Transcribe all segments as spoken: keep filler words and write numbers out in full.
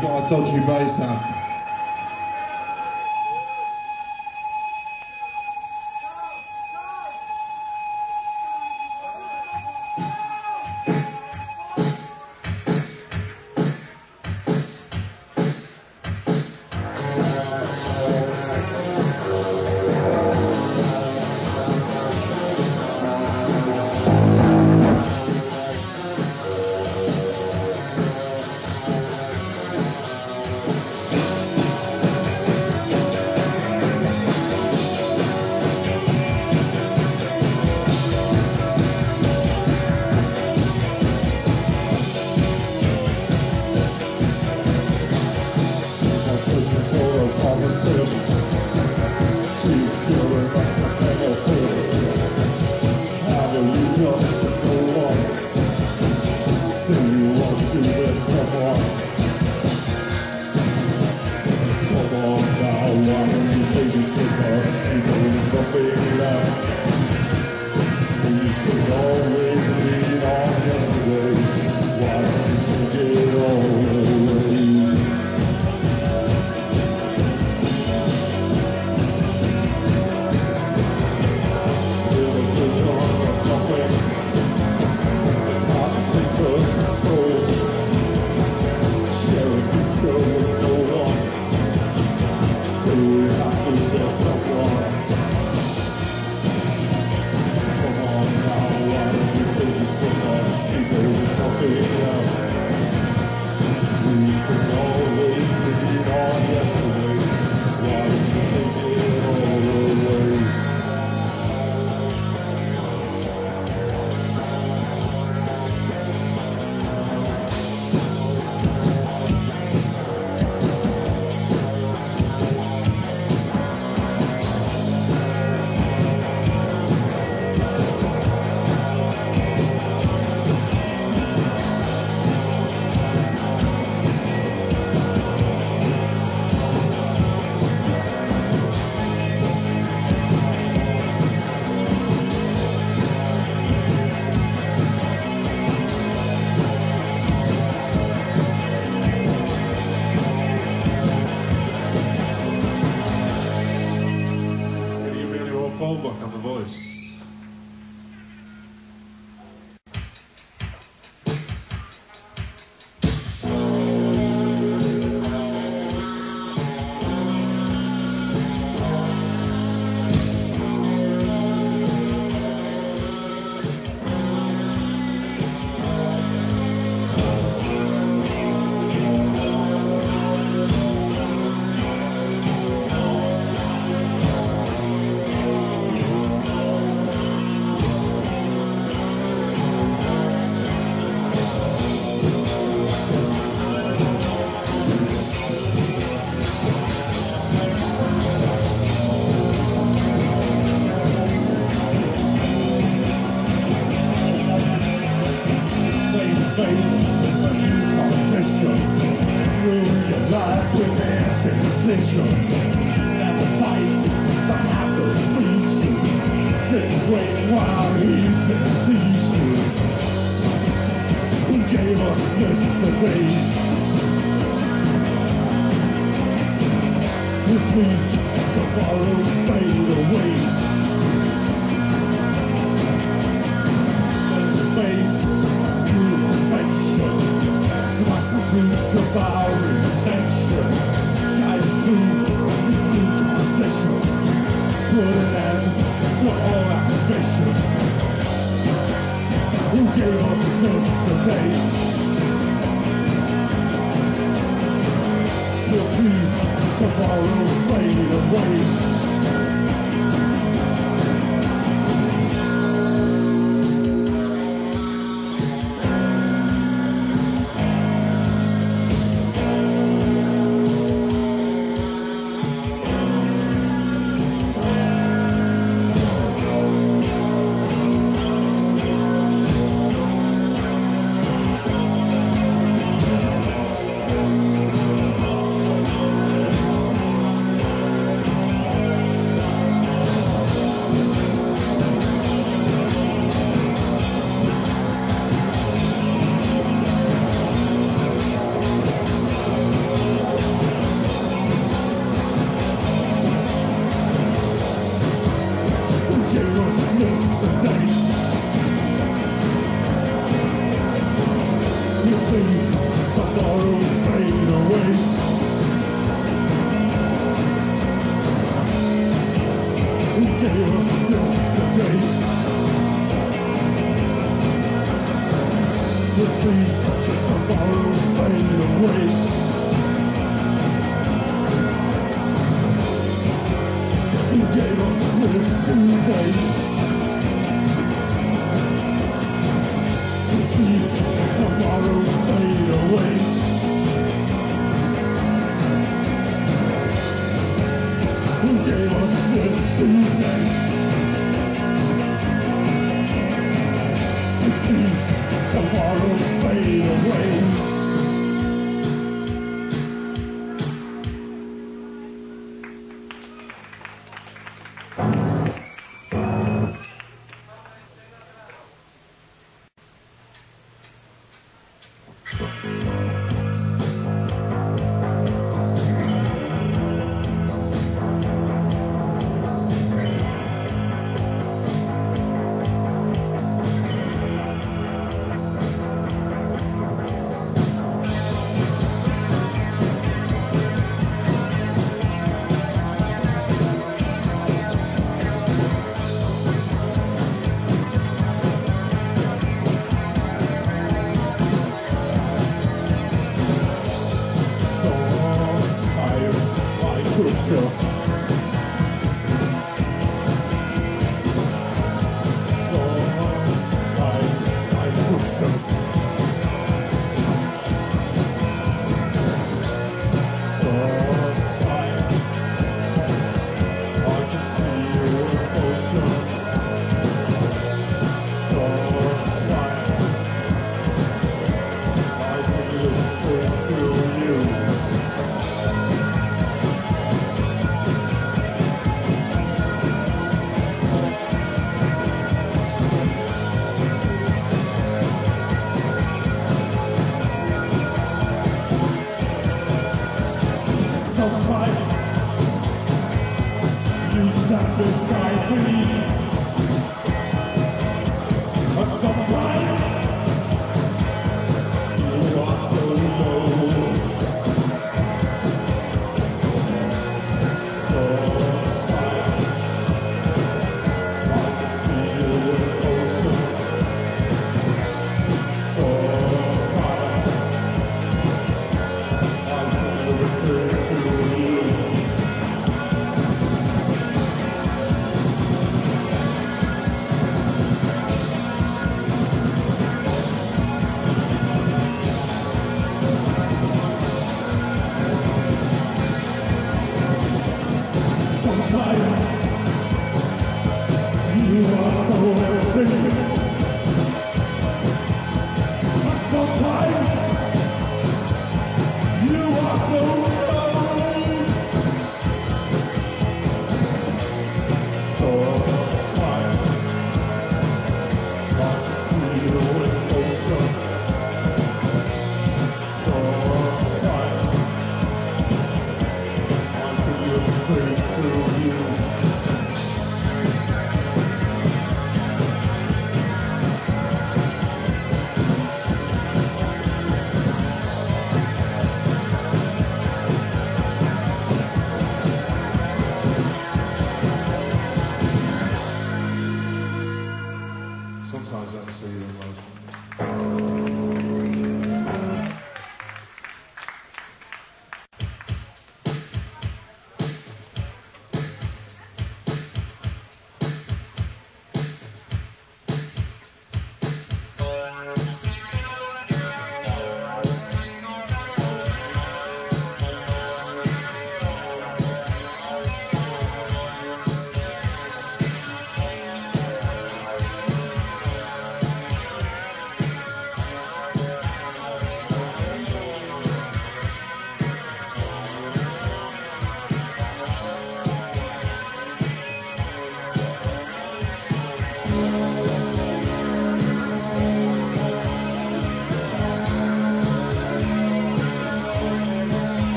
we've got a dodgy bass now.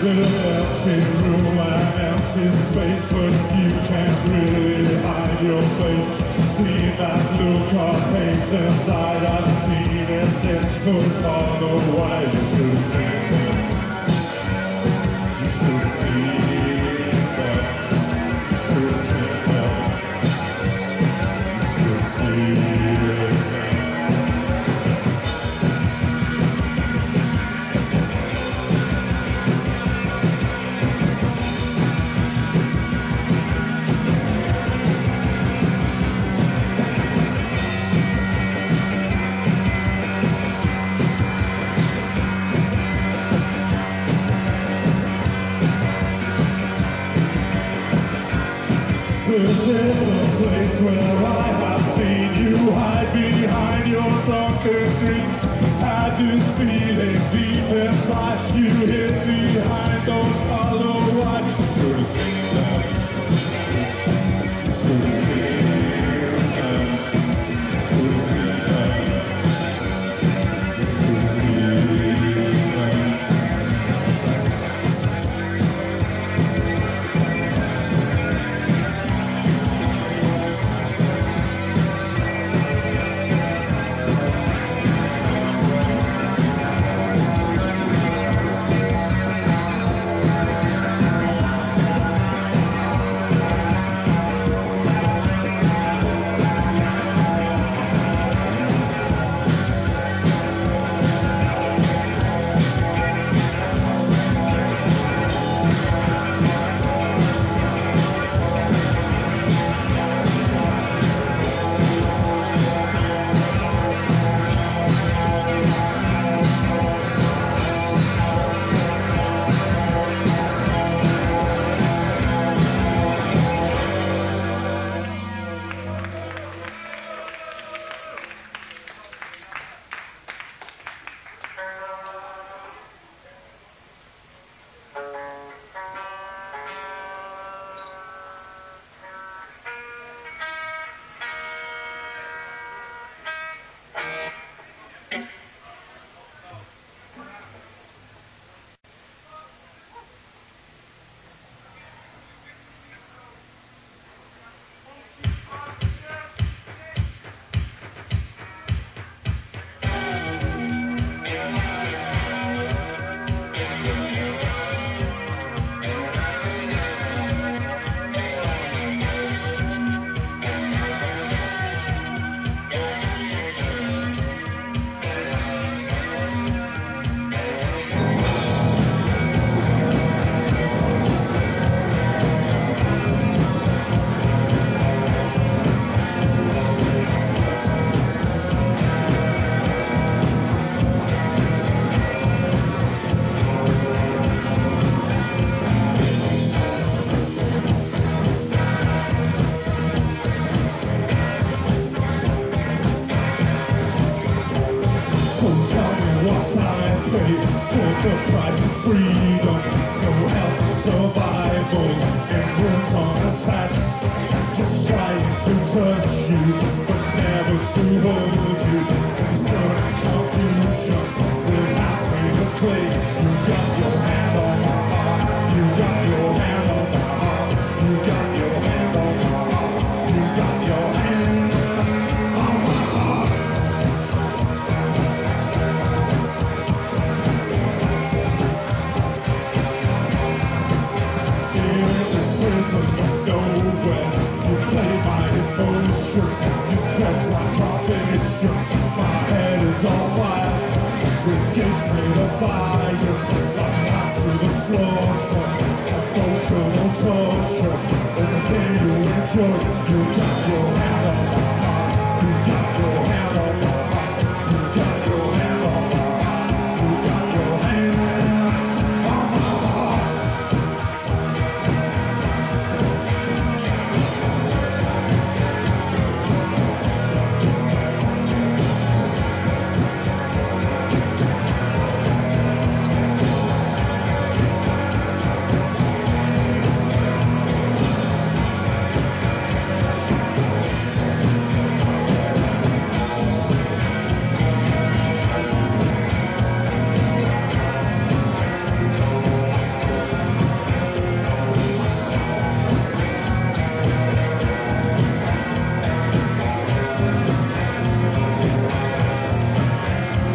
Little empty room and empty space, but you can't really hide your face. See that look of hate inside, I've seen it in those otherwise. You should see them. You should see them. You should see them. You should see them. This is the place where I have seen you hide behind your drunken dreams. Had this feeling deep inside, you hid behind those hollow eyes. Should have seen them. Should have seen them. Should have seen them. Should have seen them.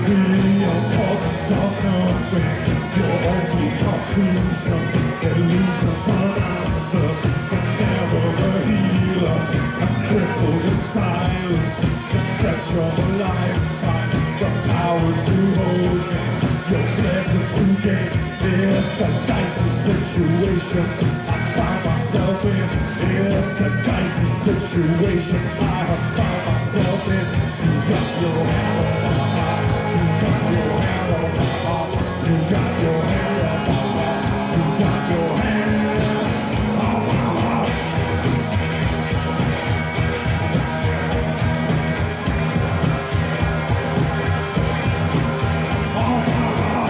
real cause of nothing. Your only conclusion, illusions are an answer, but never the healer. I'm crippled in silence, the stretch of a lifetime, the power to hold me, your pleasure to gain. It's a dicey situation I find myself in. It's a dicey situation I have found myself in. You got your hand on my heart, you got your hand on my heart, you got your hand on my heart, you got your hand on my heart. On my heart.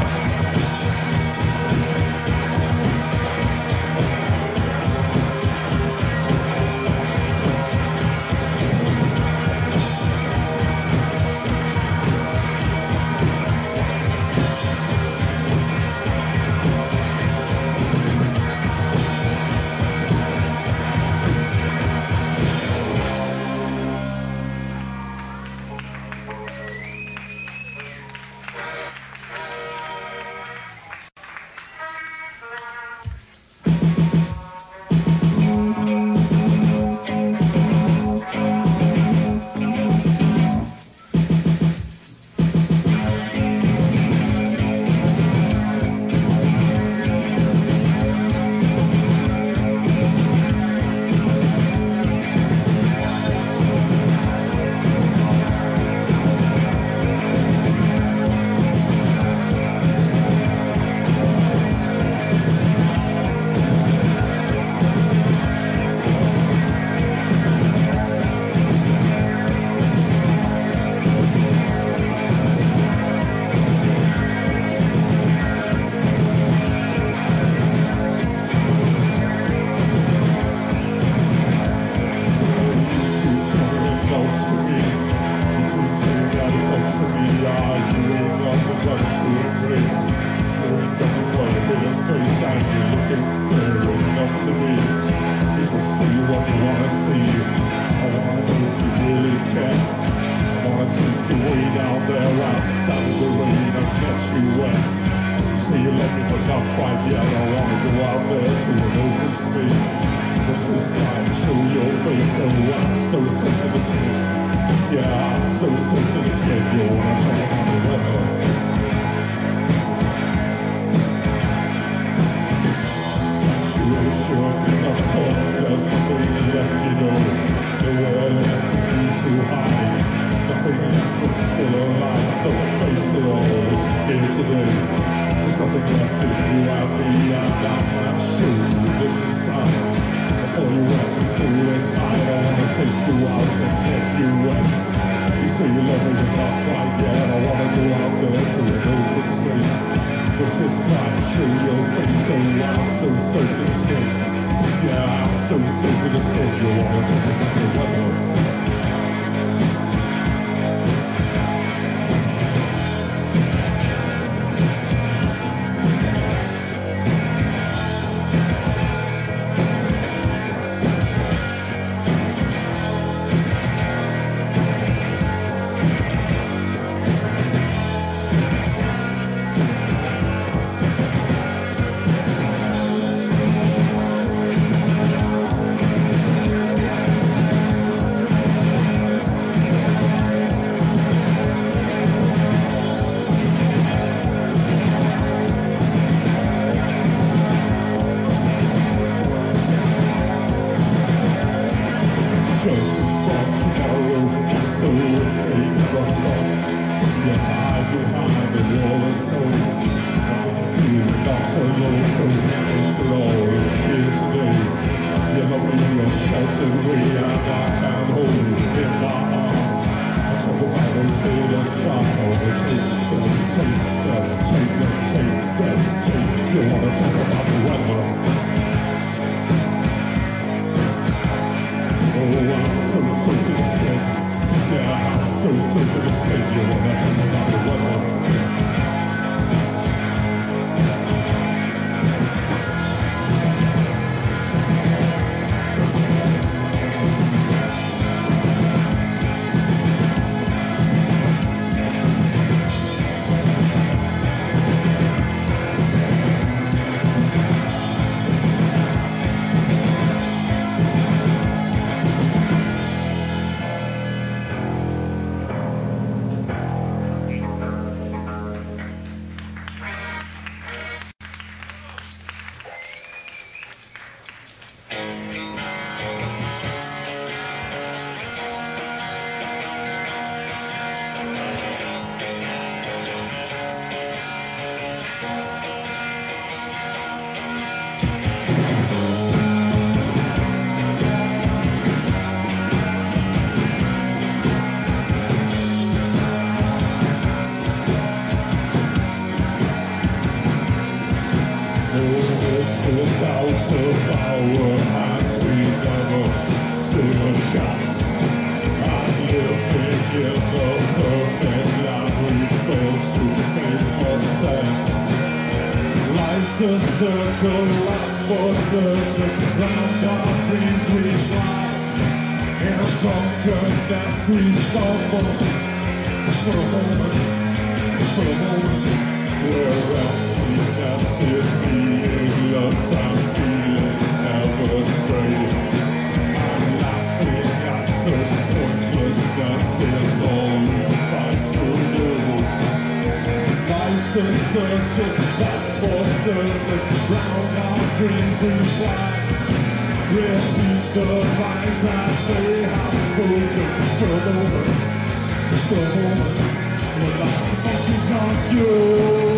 Out of our hands we never stood a chance. And living in the perfect land we failed to make more sense. Life's a circle, last for certain. Round our dreams we fly. In a drunken dance we stumble. For a moment, for a moment, we're empty, empty, meaningless and feeling never straight. I'm laughing at such pointlessness in all we fight to do. Life's a circle, that's for certain. Round our dreams we fly. Repeat the lines that they have spoken. For a moment, for a moment, we're like monkeys on you.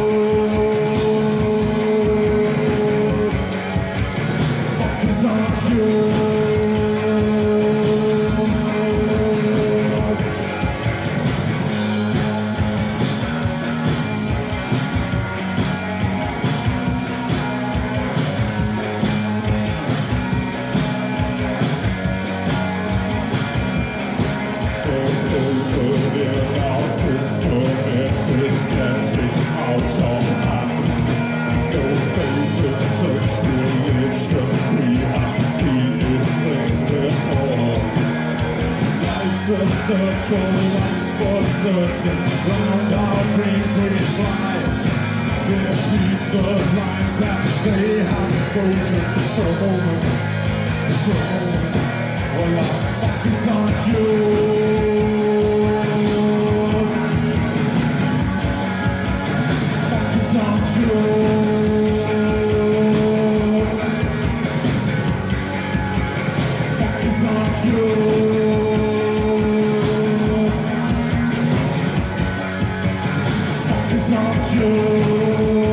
Monkeys on you. Circle once for certain, round our dreams we fly. Repeat the lines that they have spoken. For a moment, for a moment, well our monkeys aren't yours. Monkeys aren't yours. Monkeys aren't yours. Not yours.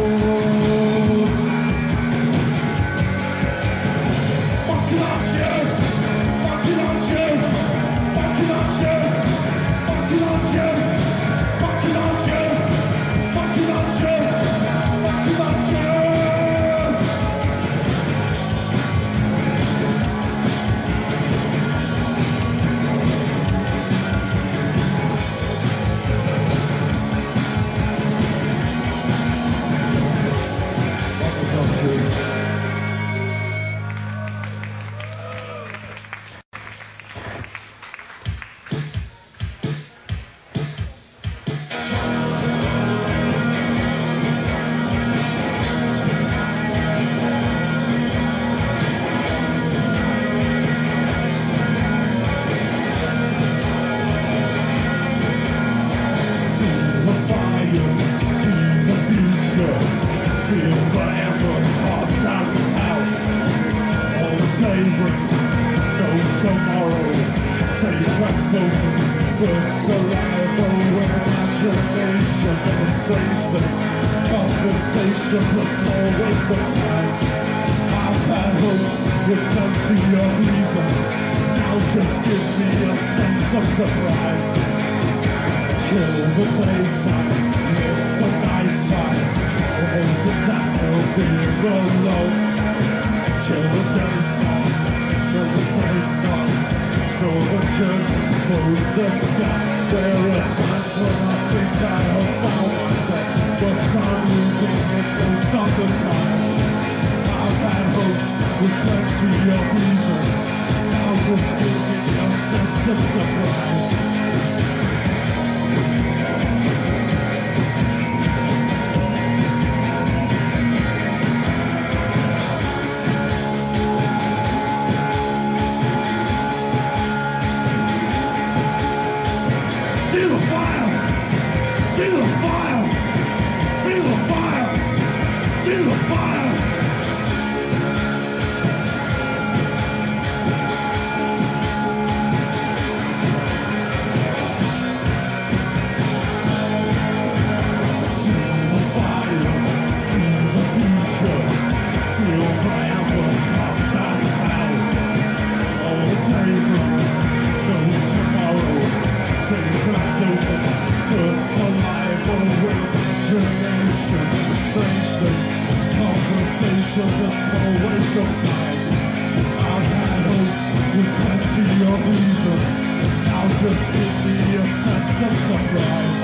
Fuck you, not yours. Fuck you, not yours. Fuck you, not yours. Fuck you, not yours. Fuck you, not yours. Fuck you, not yours. Fuck you, not yours. Conversation was no waste of time. I've had hopes with plenty of reason. Now just give me a sense of surprise. Kill the daytime, live the nighttime. Oh, disaster being alone. Kill the daytime, kill the daytime. Show the curtains, close the sky. There are times when I think I have found myself, but I'm losing it most of the time. I've had hopes with plenty of reason. Now just give me a sense of surprise. Feel the fire! Feel the fire! Feel the fire! Feel the fire! First alive, always imagination, strangely, was just a waste of time. I've had hopes with plenty of reason. Now just give me a sense of surprise.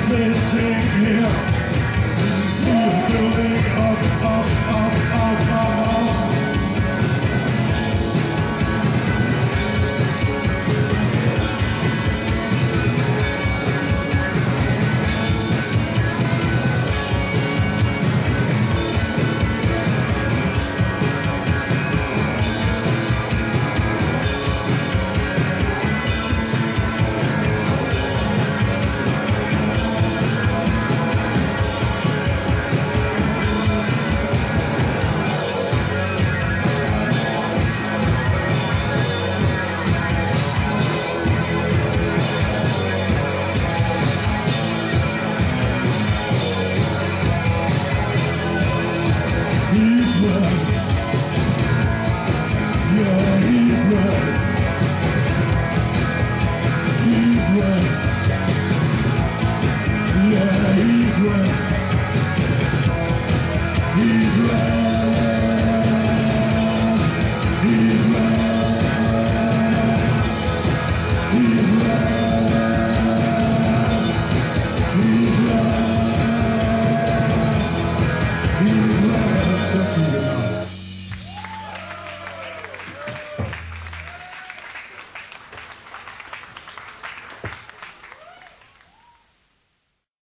missing him.